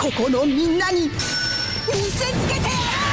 ここのみんなに見せつけてやる。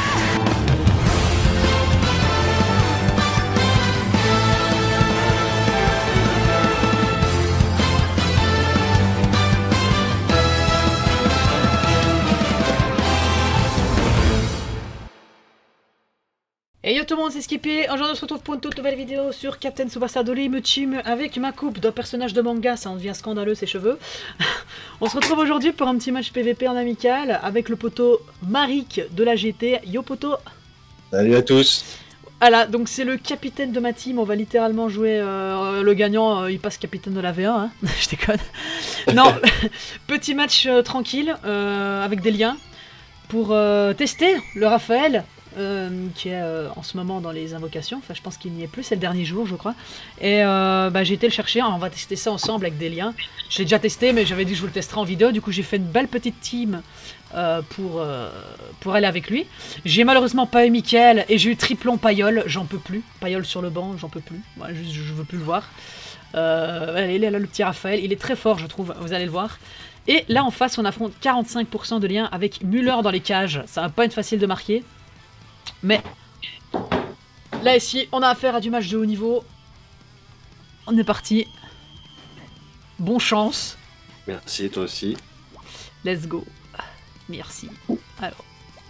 Et yo tout le monde, c'est Skippy. Aujourd'hui on se retrouve pour une toute nouvelle vidéo sur Captain Tsubasa Dream Team avec ma coupe d'un personnage de manga, ça en devient scandaleux ses cheveux. On se retrouve aujourd'hui pour un petit match PVP en amical avec le poteau Marik de la GT. Yo poteau. Salut à tous. Voilà, donc c'est le capitaine de ma team, on va littéralement jouer le gagnant, il passe capitaine de la V1, hein. Je déconne. Non, petit match tranquille avec des liens pour tester le Raphaël. Qui est en ce moment dans les invocations, enfin je pense qu'il n'y est plus, c'est le dernier jour je crois, et j'ai été le chercher, on va tester ça ensemble avec des liens. Je l'ai déjà testé mais j'avais dit que je vous le testerai en vidéo, du coup j'ai fait une belle petite team pour aller avec lui. J'ai malheureusement pas eu Mickaël et j'ai eu Triplon Payol, j'en peux plus, Payol sur le banc, j'en peux plus, ouais, je veux plus le voir. Allez, il est là le petit Raphaël, il est très fort je trouve, vous allez le voir. Et là en face on affronte 45% de liens avec Muller dans les cages, ça va pas être facile de marquer. Mais là ici on a affaire à du match de haut niveau. On est parti. Bon chance. Merci, toi aussi. Let's go. Merci. Alors.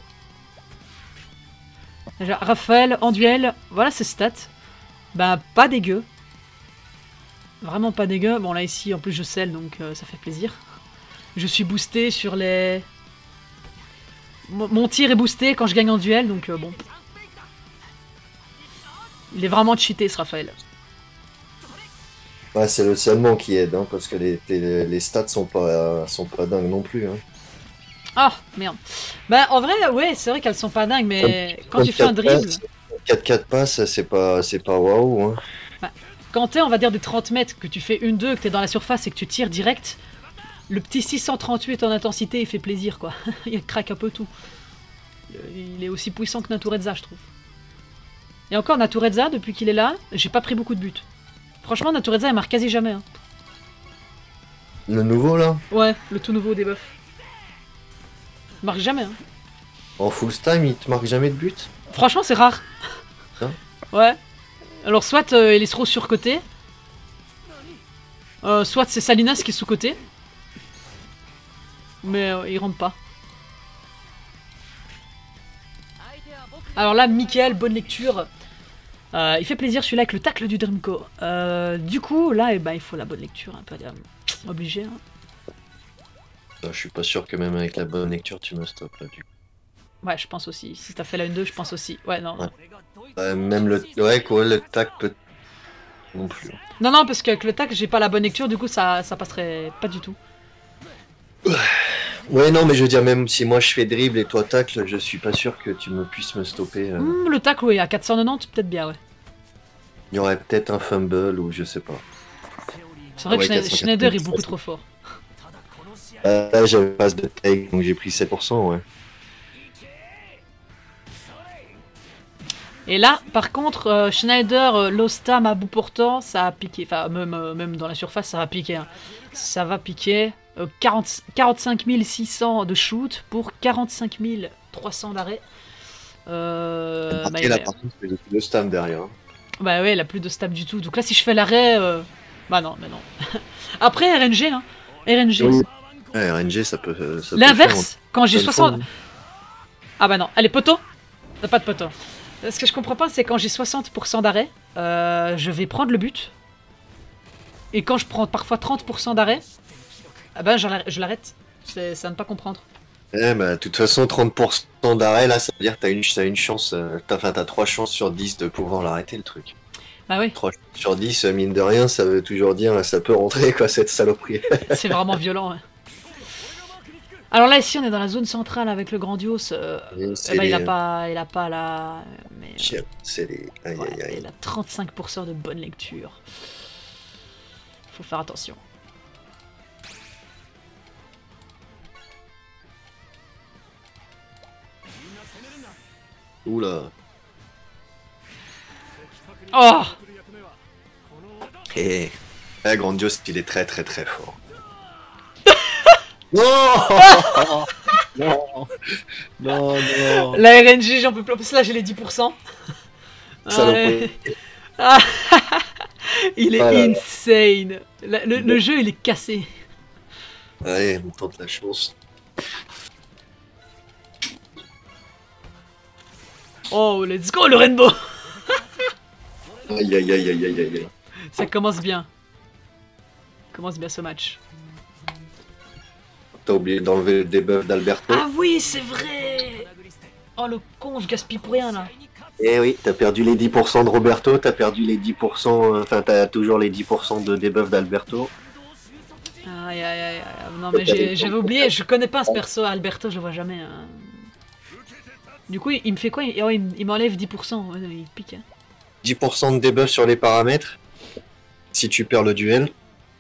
Déjà, Raphaël en duel, voilà ses stats. Bah pas dégueu. Vraiment pas dégueu. Bon là ici en plus je scelle donc ça fait plaisir. Je suis boosté sur les... Mon tir est boosté quand je gagne en duel, donc bon. Il est vraiment cheaté ce Raphaël. Ouais, c'est le seulement qui aide, hein, parce que les stats sont pas dingues non plus. Hein. Ah, merde. Bah en vrai, ouais, c'est vrai qu'elles sont pas dingues, mais quand tu fais un dribble... 4-4 passes, c'est pas waouh. Hein. Bah, quand t'es, on va dire, des 30 mètres, que tu fais 1-2, que t'es dans la surface et que tu tires direct... Le petit 638 en intensité, il fait plaisir, quoi. Il craque un peu tout. Il est aussi puissant que Natureza, je trouve. Et encore, Natureza, depuis qu'il est là, j'ai pas pris beaucoup de buts. Franchement, Natureza, il marque quasi jamais. Hein. Le nouveau, là? Ouais, le tout nouveau debuff. Il marque jamais. Hein. En full time, il te marque jamais de but? Franchement, c'est rare. Hein? Ouais. Alors, soit il est trop surcoté, soit c'est Salinas qui est sous-coté. Mais il rentre pas. Alors là, Mickaël, bonne lecture. Il fait plaisir celui-là avec le tacle du Dreamco. Du coup, là, il faut la bonne lecture. Un peu obligé. Hein. Je suis pas sûr que même avec la bonne lecture, tu me stoppes là, du coup. Ouais, je pense aussi. Si t'as fait la 1-2, je pense aussi. Ouais, non. Ouais. Même le... Ouais, quoi, le tac peut... Non plus. Non, non, parce qu'avec le tac, j'ai pas la bonne lecture. Du coup, ça passerait pas du tout. Ouais, non, mais je veux dire, même si moi je fais dribble et toi tacle, je suis pas sûr que tu me puisses me stopper. Le tacle, oui, à 490, peut-être bien, ouais. Il y aurait peut-être un fumble ou je sais pas. C'est vrai que Schneider est beaucoup trop fort. Là, j'avais passe de take, donc j'ai pris 7%, ouais. Et là, par contre, Schneider, Lostam à bout portant, ça a piqué. Enfin, même dans la surface, ça va piquer. Hein. Ça va piquer. 45 600 de shoot pour 45 300 d'arrêt. Là, par contre, j'ai plus de stam derrière. Bah ouais, il a plus de stab du tout. Donc là, si je fais l'arrêt, bah non, mais non. Après, RNG, hein. RNG. Oui. Ouais, RNG, ça peut. L'inverse, quand j'ai 60. Ah bah non, allez, poteau. T'as pas de poteau. Ce que je comprends pas, c'est quand j'ai 60% d'arrêt, je vais prendre le but. Et quand je prends parfois 30% d'arrêt, ah ben je l'arrête. C'est à ne pas comprendre. Eh bah, de toute façon, 30% d'arrêt, là, ça veut dire que t'as une chance. T'as 3 chances sur 10 de pouvoir l'arrêter, le truc. Bah oui. 3 chances sur 10, mine de rien, ça veut toujours dire ça peut rentrer, quoi, cette saloperie. C'est vraiment violent, ouais. Alors là, ici, on est dans la zone centrale avec le Grandios. Il a pas la... Mais, c'est les... Aïe, ouais, aïe, aïe. il a 35% de bonne lecture. Faut faire attention. Oula. Oh! Et Grandios, il est très très très fort. Non. Non, non, non. La RNG, j'en peux plus. En plus, là, j'ai les 10%. Saloperie. Ah, il est Ah là là. insane. Le jeu, il est cassé. Allez, on tente la chance. Oh, let's go, le rainbow. Aïe, aïe, aïe, aïe, aïe, aïe. Ça commence bien. Commence bien ce match. T'as oublié d'enlever le debuff d'Alberto. Ah oui, c'est vrai. Oh, le con, je gaspille pour rien, là. Eh oui, t'as perdu les 10% de Roberto, t'as perdu les 10%, enfin t'as toujours les 10% de debuff d'Alberto. Aïe, aïe, aïe, aïe. Non, mais j'avais oublié, je connais pas ce perso, Alberto, je le vois jamais. Hein. Du coup, il me fait quoi? Il m'enlève 10%. Ouais, il pique. Hein. 10% de debuff sur les paramètres, si tu perds le duel.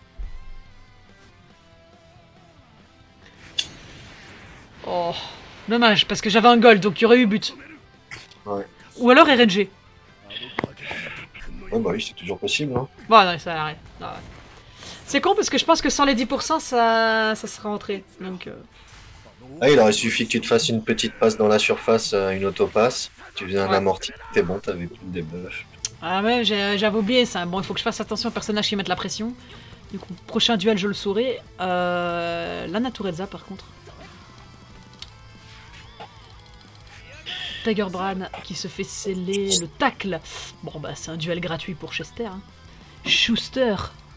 Oh, dommage, parce que j'avais un gold, donc il y aurait eu but. Ouais. Ou alors RNG. Ouais, bah oui, c'est toujours possible. Hein. Bon, non, ça arrête. Non, ouais. C'est con parce que je pense que sans les 10%, ça serait rentré. Donc, Ah, il aurait suffi que tu te fasses une petite passe dans la surface, une autopasse. Tu faisais un Ouais. amorti, t'es bon, t'avais plus de debuff. Ah ouais, j'avais oublié ça. Bon, il faut que je fasse attention aux personnages qui mettent la pression. Du coup, prochain duel, je le saurai. La Naturezza, par contre. Tiger Bran qui se fait sceller le tacle. Bon, bah, c'est un duel gratuit pour Chester. Hein. Schuster.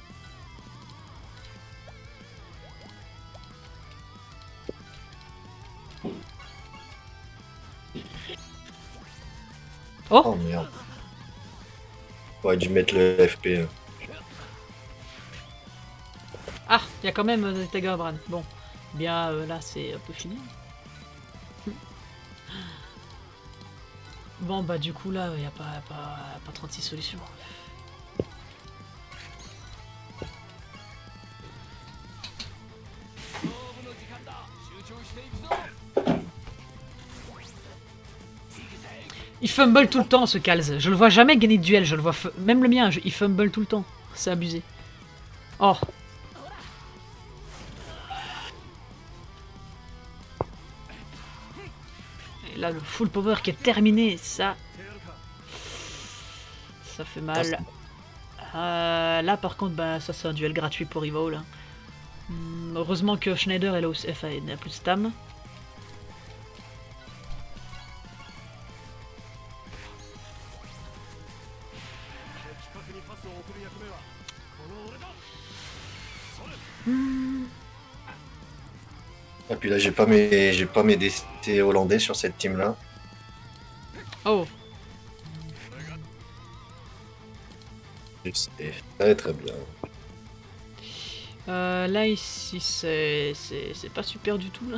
Oh, Oh merde. J'aurais dû mettre le FP. ah, il y a quand même Tiger Bran. Bon, bien là, c'est un peu fini. Bon, bah, du coup, là, il n'y a pas 36 solutions. Il fumble tout le temps, ce Calz. Je le vois jamais gagner de duel. Je le vois même le mien, il fumble tout le temps. C'est abusé. Oh. Et là, le full power qui est terminé, ça fait mal. Là, par contre, bah, ça c'est un duel gratuit pour Evo. Là. Heureusement que Schneider elle a aussi, enfin, elle n'a plus de stam. Et puis là, j'ai pas mes DCT hollandais sur cette team là. Oh. Ça va être très bien. Là, ici, c'est pas super du tout, là.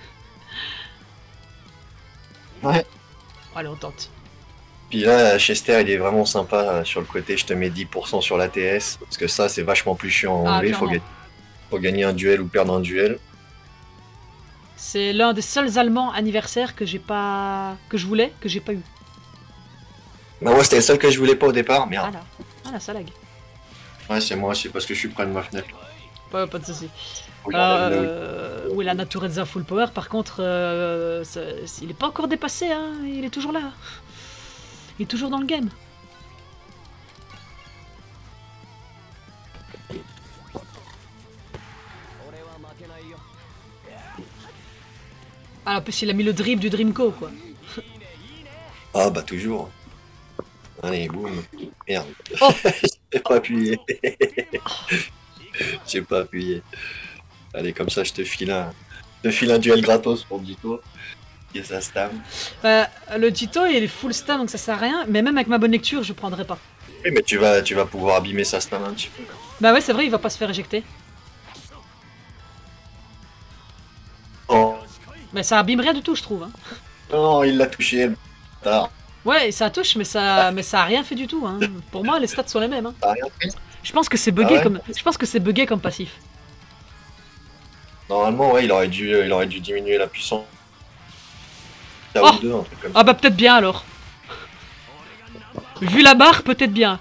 Ouais. Allez, on tente. Puis là, Chester, il est vraiment sympa sur le côté. Je te mets 10% sur l'ATS. Parce que ça, c'est vachement plus chiant à enlever. clairement. Faut gagner un duel ou perdre un duel. C'est l'un des seuls Allemands anniversaires que j'ai pas... que je voulais, que j'ai pas eu. Bah, moi, c'était le seul que je voulais pas au départ. Merde. Ah là. Ah là, ça lag. Ouais, c'est moi, c'est parce que je suis près de ma fenêtre. Pas de soucis. Oui, là, Oui, la Naturezza full power, par contre, il est pas encore dépassé, hein. Il est toujours là. Il est toujours dans le game. Ah, en plus, il a mis le drip du Dreamco, quoi. Ah, bah, toujours. Allez, boum. Merde. Oh. J'ai pas appuyé. J'ai pas appuyé. Allez, comme ça, je te file un duel gratos pour Dito. Et ça stam. Le Tito, il est full stam, donc ça sert à rien. Mais même avec ma bonne lecture, je prendrais pas. Oui, mais tu vas pouvoir abîmer sa stam un petit peu. Bah ouais, c'est vrai, il va pas se faire éjecter. Oh, Mais ça abîme rien du tout, je trouve. Hein. non, il l'a touché, le bâtard. Ouais, ça touche, mais ça a rien fait du tout. Hein. Pour moi, les stats sont les mêmes. Hein. T'as rien fait. Je pense que c'est bugué Ah ouais comme. Je pense que c'est bugué comme passif. Normalement, ouais, il aurait dû diminuer la puissance. Oh. Ou deux, un truc comme ça. Ah bah peut-être bien alors. Vu la barre, peut-être bien.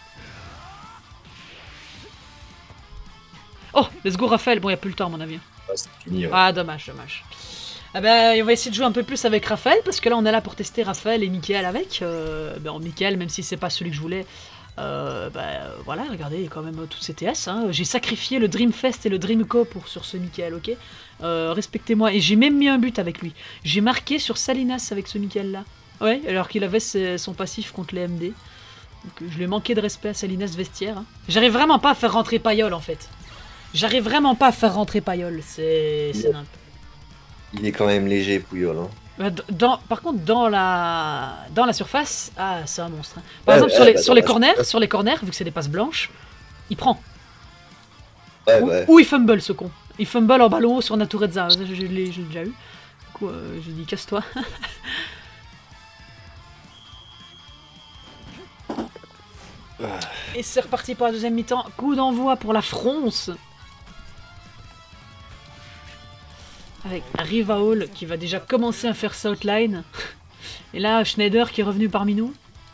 Oh, let's go Raphaël. Bon, y a plus le temps à mon avis. Ah, c'est fini. Ouais. Ah, dommage, dommage. Ah ben, on va essayer de jouer un peu plus avec Raphaël, parce que là, on est là pour tester Raphaël et Mickaël avec. Mickaël, même si c'est pas celui que je voulais, voilà, regardez, il y a quand même tout CTS. Hein. J'ai sacrifié le Dreamfest et le Dreamco sur ce Mickaël, ok. Respectez-moi. Et j'ai même mis un but avec lui. J'ai marqué sur Salinas avec ce Mickaël-là. Ouais, alors qu'il avait son passif contre les MD. Donc, je lui ai manqué de respect à Salinas vestiaire. Hein. J'arrive vraiment pas à faire rentrer Payol, en fait. J'arrive vraiment pas à faire rentrer Payol. C'est nimp. Il est quand même léger, Pouyol. Hein. Par contre, dans la surface, ah, c'est un monstre. Hein. Par exemple, sur les corners, vu que c'est des passes blanches, il prend. Ou il fumble, ce con. Il fumble en ballon haut sur Naturezza. Je l'ai déjà eu. Du coup, je dis casse-toi. Et c'est reparti pour la deuxième mi-temps. Coup d'envoi pour la Fronce. Avec Rivaol qui va déjà commencer à faire sa outline. Et là, Schneider qui est revenu parmi nous.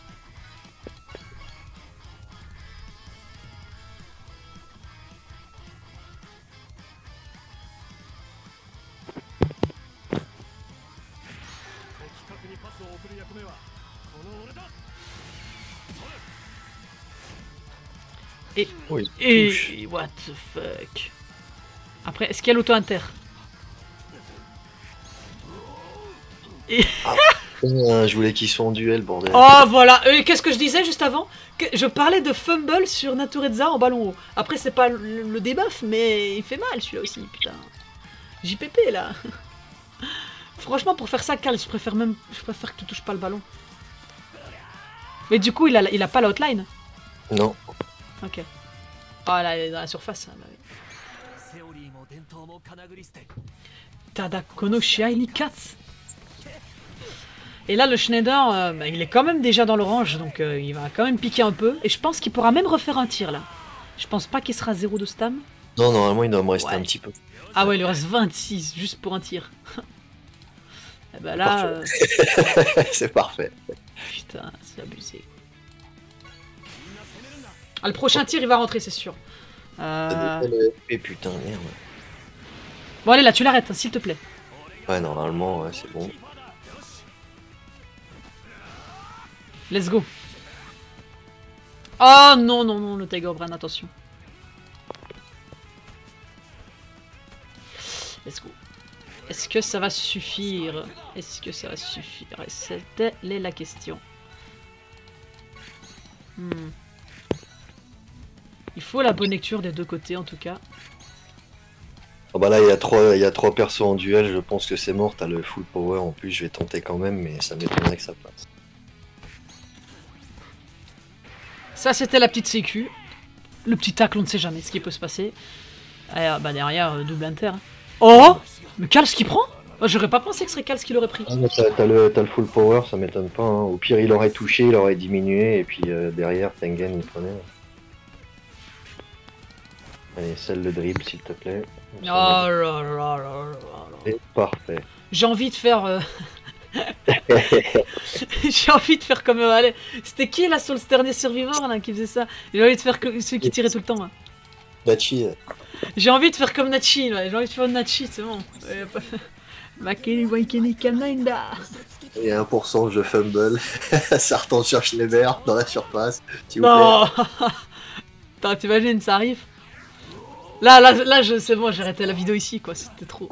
Et what the fuck. Après, est-ce qu'il y a l'auto-inter? Je voulais qu'ils soient en duel, bordel. Oh voilà, qu'est-ce que je disais juste avant? Je parlais de fumble sur Naturezza en ballon haut. Après c'est pas le debuff, mais il fait mal celui-là aussi, putain. JPP là. Franchement pour faire ça, Cal, je préfère que tu touches pas le ballon. Mais du coup il a pas l'outline. Non. Ok. Oh là, il est dans la surface. Là. Tadakono Shiai Katz. Et là, le Schneider, il est quand même déjà dans l'orange, donc il va quand même piquer un peu. Et je pense qu'il pourra même refaire un tir, là. Je pense pas qu'il sera 0 de stam. Non, normalement, il doit me rester un petit peu. Ah ouais, il lui reste 26, juste pour un tir. Et bah là... C'est parfait. Putain, c'est abusé. Ah, le prochain tir, il va rentrer, c'est sûr. Et putain, merde. Bon, allez, là, tu l'arrêtes, hein, s'il te plaît. Ouais, normalement, ouais, c'est bon. Let's go. Oh non, non, non, le Tiger Brain, attention. Let's go. Est-ce que ça va suffire? Est-ce que ça va suffire? C'était la question. Il faut la bonne lecture des deux côtés, en tout cas. Oh bah là, il y a trois persos en duel, je pense que c'est mort. T'as le full power en plus, je vais tenter quand même, mais ça m'étonnerait que ça passe. Ça, c'était la petite sécu. Le petit tacle, on ne sait jamais ce qui peut se passer. Et, bah derrière, double inter. Hein. Oh! Mais Kals qui prend? Oh, j'aurais pas pensé que ce serait Kals qui l'aurait pris. Ah, t'as le full power, ça m'étonne pas. Hein. Au pire, il aurait touché, il aurait diminué, et puis derrière, Tengen, il prenait. Allez, scelle le dribble, s'il te plaît. Oh là là là là là. C'est parfait. J'ai envie de faire... J'ai envie de faire comme... allez, c'était qui là sur le dernier Survivor là, qui faisait ça? J'ai envie de faire que ceux qui tiraient tout le temps. Là. Nachi. J'ai envie de faire comme Nachi, là. J'ai envie de faire Nachi, c'est bon. Makeni Waikeni Kanainda. Il y a 1% de fumble. Ça retombe sur Schneeber dans la surface. Non. Attends, t'imagines, ça arrive. Là, c'est bon, j'ai arrêté la vidéo ici, quoi. C'était trop.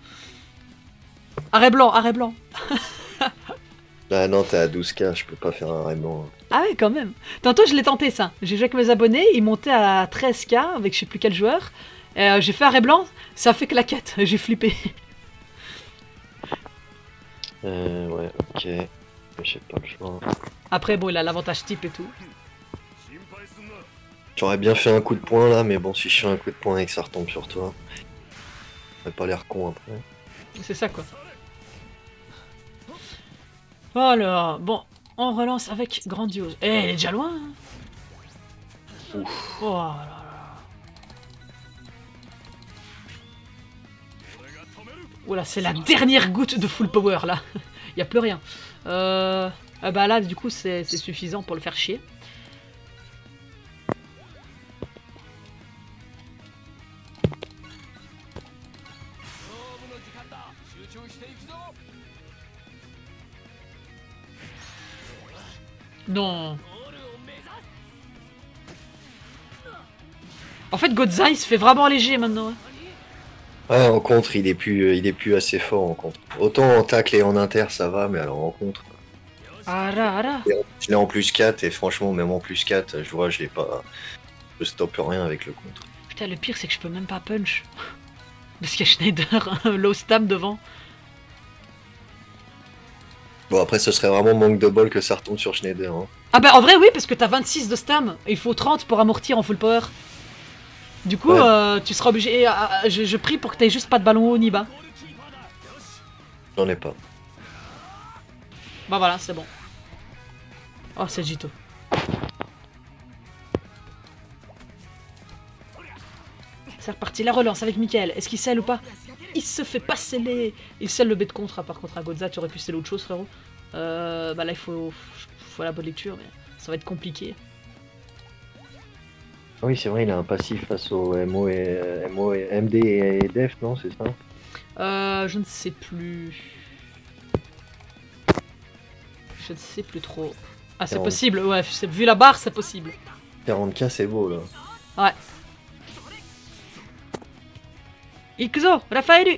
Arrêt blanc, arrêt blanc. Ah non, t'es à 12K, je peux pas faire un arrêt blanc. Ah ouais, quand même. Tantôt, je l'ai tenté, ça. J'ai joué avec mes abonnés, ils montaient à 13K avec je sais plus quel joueur. J'ai fait arrêt blanc, ça a fait claquette. J'ai flippé. Ouais, ok. J'ai pas le choix. Après, bon, il a l'avantage type et tout. J'aurais bien fait un coup de poing là, mais bon, si je fais un coup de poing et que ça retombe sur toi, ça pas l'air con après. C'est ça, quoi. Voilà, bon, on relance avec Grandiose. Eh, elle est déjà loin, hein. Ouf. Oh là là. Oula, c'est la dernière goutte de full power, là. Y a plus rien. Bah là, du coup, c'est suffisant pour le faire chier. Non. En fait, Godza, il se fait vraiment léger maintenant. Hein. Ouais, en contre, il est plus assez fort en contre. Autant en tacle et en inter, ça va, mais alors en contre. Ara. Je l'ai en plus 4 et franchement, même en plus 4, je vois, j'ai pas. Je stoppe rien avec le contre. Putain, le pire, c'est que je peux même pas punch. Parce qu'il y a Schneider, low stam devant. Bon, après, ce serait vraiment manque de bol que ça retombe sur Schneider. Hein. Ah bah en vrai, oui, parce que t'as 26 de stam. Et il faut 30 pour amortir en full power. Du coup, Ouais. tu seras obligé. Je prie pour que t'aies juste pas de ballon haut ni bas. J'en ai pas. Bah voilà, c'est bon. Oh, c'est Jito. C'est reparti, la relance avec Mickaël. Est-ce qu'il scelle ou pas? Il se fait pas sceller. Il scelle le B de contre, par contre à Godza, tu aurais pu sceller autre chose, frérot. Bah là, il faut la bonne lecture, mais ça va être compliqué. Oui, c'est vrai, il a un passif face au MD et Def, non, c'est ça? Je ne sais plus. Je ne sais plus trop. Ah, c'est 40. possible, ouais, vu la barre, c'est possible. 40k, c'est beau, là. Ouais. Ikuzo, Raphaël.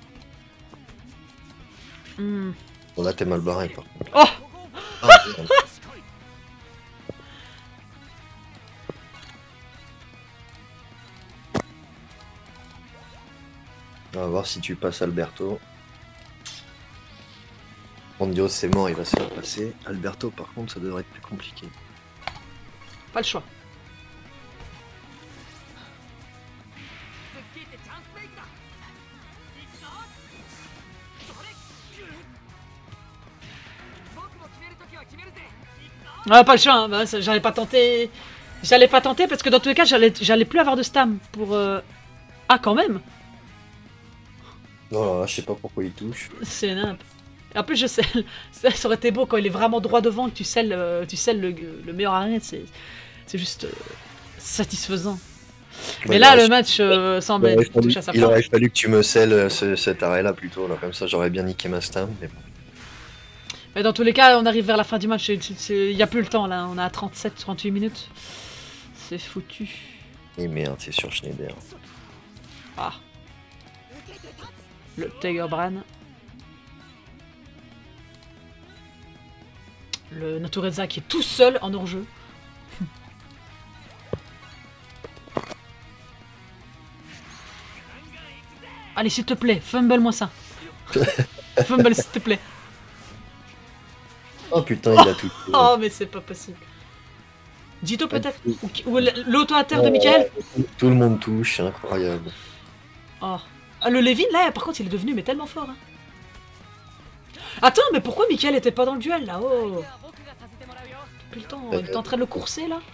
Bon, là, t'es mal barré, par contre. Oh. Ah, merde. On va voir si tu passes Alberto. Mondios, c'est mort, il va se faire passer. Alberto, par contre, ça devrait être plus compliqué. Pas le choix. Ah, pas le choix, hein. Bah, j'allais pas tenter. J'allais pas tenter parce que dans tous les cas, j'allais plus avoir de stam pour. Ah, quand même. Non, là, je sais pas pourquoi il touche. C'est nimp. En plus, je scelle. Ça aurait été beau quand il est vraiment droit devant que tu scelles le meilleur arrêt. C'est juste satisfaisant. Mais là, le match semble être touché à sa fin. Il aurait fallu que tu me scelles cet arrêt-là plutôt. Là. Comme ça, j'aurais bien niqué ma stam. Mais bon. Mais dans tous les cas, on arrive vers la fin du match. Il n'y a plus le temps là. On a 37-38 minutes. C'est foutu. Et merde, c'est sur Schneider. Ah. Le Tiger Bran. Le Natureza qui est tout seul en hors-jeu. Allez, s'il te plaît, fumble-moi ça. Fumble, s'il te plaît. Oh putain, il a tout. Oh, mais c'est pas possible. Jito peut-être? Ou l'auto à terre de Mickaël? Tout le monde touche, c'est incroyable. Oh. Ah, le Levin, là, par contre, il est devenu mais tellement fort. Hein. Attends, mais pourquoi Mickaël était pas dans le duel, là? Oh. Depuis le temps, il est en train de le courser, là.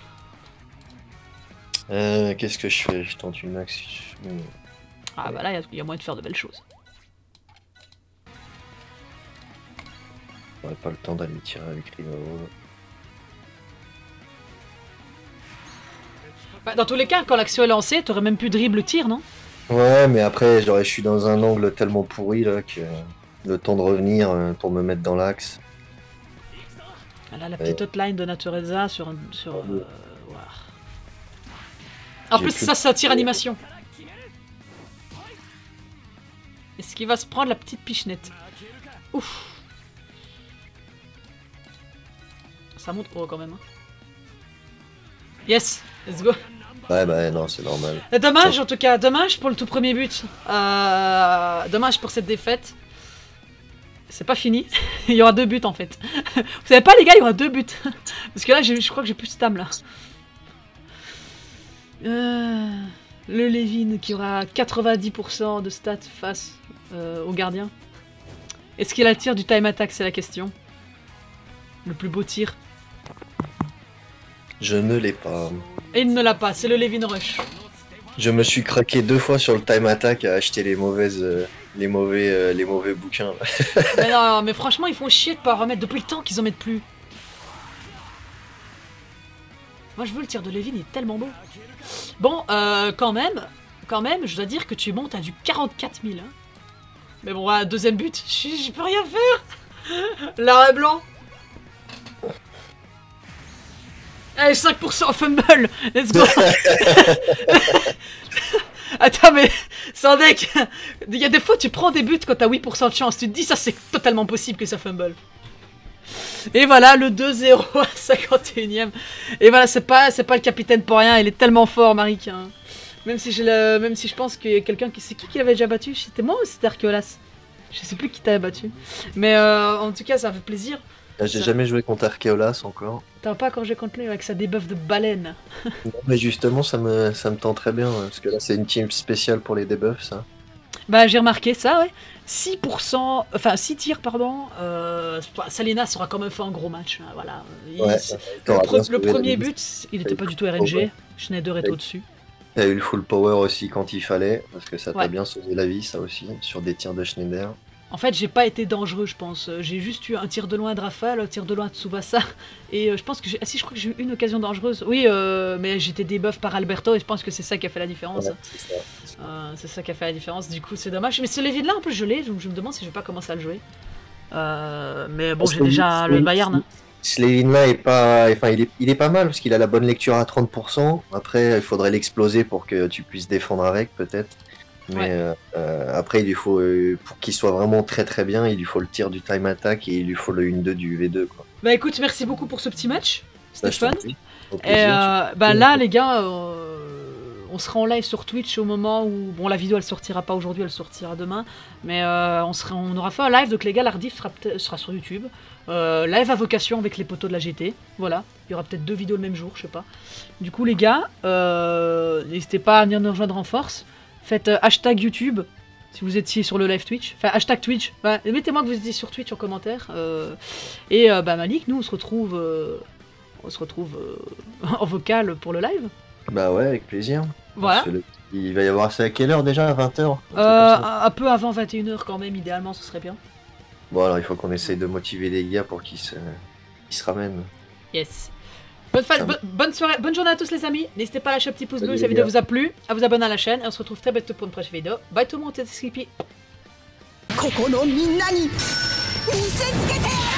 Qu'est-ce que je fais? Je tente une max. Ah bah là, il y a moyen de faire de belles choses. J'aurais pas le temps d'aller tirer avec Rivaro. Bah, dans tous les cas, quand l'action est lancée, t'aurais même pu dribble le tir, non? Ouais, mais après, je suis dans un angle tellement pourri là que le temps de revenir pour me mettre dans l'axe. Là, la petite hotline de Natureza sur voilà. En plus, ça, c'est un tir animation. Est-ce qu'il va se prendre la petite pichenette? Ouf. Ça monte haut quand même. Hein. Yes, let's go. Ouais, bah non, c'est normal. Dommage en tout cas, dommage pour le tout premier but. Dommage pour cette défaite. C'est pas fini. Il y aura 2 buts en fait. Vous savez pas les gars, il y aura 2 buts. Parce que là, je crois que j'ai plus de stam là. Le Levin qui aura 90% de stats face au gardien. Est-ce qu'il a le tir du time attack, c'est la question. Le plus beau tir. Je ne l'ai pas. Et il ne l'a pas, c'est le Levin Rush. Je me suis craqué 2 fois sur le time attack à acheter les mauvais bouquins. Mais non, mais franchement, ils font chier de pas remettre depuis le temps qu'ils en mettent plus. Moi, je veux le tir de Levin, il est tellement beau. Bon, quand même, je dois dire que tu montes à du 44 000. Hein. Mais bon, voilà, deuxième but, je peux rien faire. L'arrêt blanc. Allez, 5% fumble. Let's go. Attends, mais sans deck, il y a des fois tu prends des buts quand t'as 8% de chance. Tu te dis ça c'est totalement possible que ça fumble. Et voilà le 2-0 à 51ème. Et voilà, c'est pas le capitaine pour rien, il est tellement fort Marik. Hein. Même si je pense qu'il y a quelqu'un qui... C'est qui l'avait déjà battu? C'était moi ou c'était Arkeolas? Je sais plus qui t'avait battu. Mais en tout cas ça fait plaisir. J'ai jamais joué contre Arkeolas encore. T'as pas quand j'ai contre lui avec sa debuff de baleine. Non, mais justement ça me tend très bien, parce que là c'est une team spéciale pour les debuffs ça. Bah j'ai remarqué ça, ouais. 6%, enfin 6 tirs, pardon. Salina sera quand même fait un gros match. Hein, voilà. Ouais, le premier but, il était pas du tout RNG. Schneider est au-dessus. T'as eu le full power aussi quand il fallait, parce que ça t'a bien sauvé la vie ça aussi, sur des tirs de Schneider. En fait, j'ai pas été dangereux, je pense. J'ai juste eu un tir de loin de Rafale, un tir de loin de Tsubasa. Et je pense que j'ai... Ah si, je crois que j'ai eu une occasion dangereuse. Oui, mais j'étais debuff par Alberto et je pense que c'est ça qui a fait la différence. Ouais, c'est ça qui a fait la différence, du coup c'est dommage. Mais ce Levin là, en plus je l'ai, donc je me demande si je vais pas commencer à le jouer. Mais bon, j'ai déjà le Bayern. Hein. Ce Levin là est pas... Enfin, il est pas mal parce qu'il a la bonne lecture à 30%. Après, il faudrait l'exploser pour que tu puisses défendre avec, peut-être. Mais après, il lui faut, pour qu'il soit vraiment très très bien, il lui faut le tir du time attack et il lui faut le 1-2 du V2. Quoi. Bah écoute, merci beaucoup pour ce petit match, c'était fun. Et bah là, les gars, on sera en live sur Twitch au moment où... Bon, la vidéo elle sortira pas aujourd'hui, elle sortira demain. Mais on aura fait un live, donc les gars, la rediff sera sur YouTube. Live Invocation avec les poteaux de la GT. Voilà, il y aura peut-être 2 vidéos le même jour, je sais pas. Du coup, les gars, n'hésitez pas à venir nous rejoindre en force. Faites hashtag YouTube si vous étiez sur le live Twitch. Enfin, hashtag Twitch. Bah, mettez-moi que vous étiez sur Twitch en commentaire. Et bah, Malik, nous, on se retrouve en vocal pour le live. Bah ouais, avec plaisir. Voilà. Il va y avoir ça à quelle heure déjà? À 20h? Un peu avant 21h quand même, idéalement, ce serait bien. Bon, alors il faut qu'on essaye de motiver les gars pour qu'ils se ramènent. Yes. Bonne soirée, bonne journée à tous les amis. N'hésitez pas à lâcher un petit pouce bleu si la vidéo vous a plu, à vous abonner à la chaîne et on se retrouve très bientôt pour une prochaine vidéo. Bye tout le monde, c'était Skippy. ここのみんなに見せつけてやる